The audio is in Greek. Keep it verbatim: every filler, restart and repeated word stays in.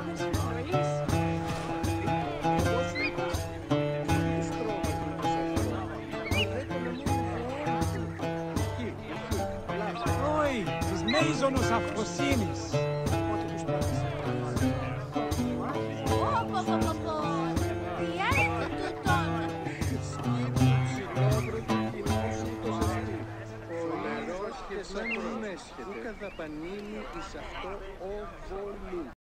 Noi, τις μέιζονος αφροσύνης. Και σαν τον έσχεται, του καδαπανίνου εις αυτό ο βολού.